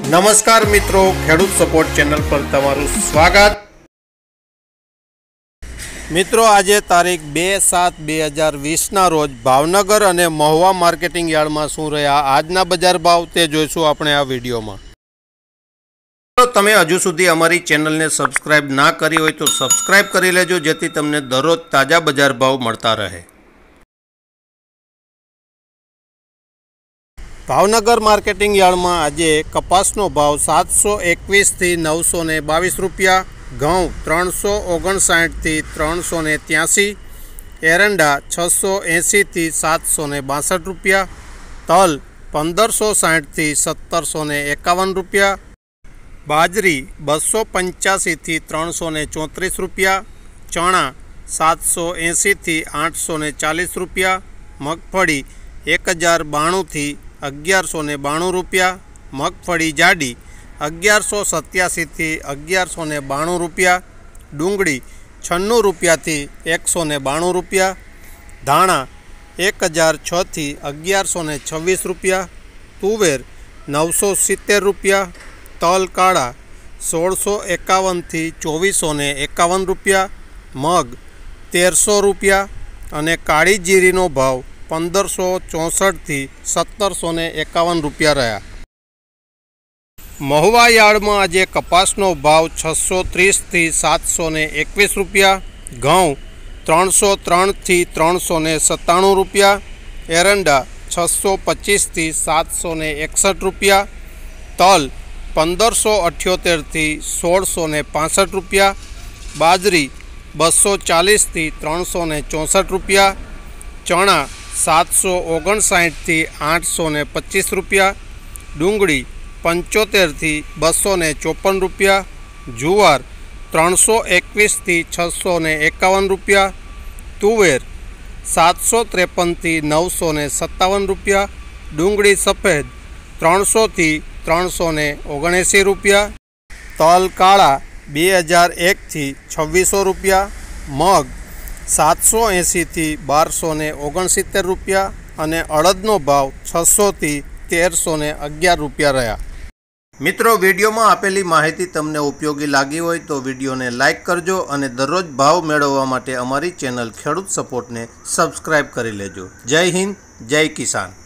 नमस्कार मित्रों, खेडूत support channel पर तमारू स्वागत। मित्रों, आज तारीख 2/7/2020 ना रोज भावनगर और महुआ मार्केटिंग यार्ड में शू रहा आजना बजार भाव ते जोईशुं आपणे आ विडियो में। तो तमे हजू सुधी अमारी चैनल ने सब्सक्राइब ना करी होय तो सब्सक्राइब करी लेजो, जेथी तमने दररोज ताजा बजार भाव मळता रहे। भावनगर मार्केटिंग यार्ड में आज कपासनो भाव 721 थी 922 रुपया, घऊँ 359 थी 383, एरंडा 680 थी 762 रुपया, तल 1560 थी 1751 रुपया, बाजरी 285 थी 334 रुपया, चना 780 थी 840 रुपया, मगफड़ी 1092 थी 1192 रुपया, मगफड़ी जाडी 1187 थी 1192 रुपया, डूंगળી 96 रुपया थी 192 रुपया, धाणा 1006 थी 1126 रुपया, तुवेर 970 रुपया, तल काळा 1651 थी 2451 रुपया, मग 1300 रुपया अने काળી जीरीनो भाव 1564 थी 1751 रुपया रहा। महुआ यार्ड में आज कपासनो भाव 630 थी 721 रुपया, घऊँ 303 थी 397 रुपया, एरंडा 625 थी 761 रुपया, तल 1578 थी 1665 रुपया, बाजरी 240 थी 364 रुपया, चना 759 थी 825 रुपया, डूंगળી 75 थी 254 रुपया, जुवार 321 थी 651 रुपया, तुवेर 753 थी 957 रुपया, डूंगળી सफेद 300 थी 379 रुपया, तल काळा 2001 थी 2600 रुपया, मग 780 थी 1269 रुपया अने अड़दनो भाव 600 थी 1311 रुपया रहा। मित्रों, वीडियो में आपेली माहिती तमने उपयोगी लागी होय तो वीडियो ने लाइक करजो अने दररोज भाव मेळववा माटे अमारी चेनल खेडूत सपोर्ट ने सब्सक्राइब करी लेजो। जय हिंद, जय किसान।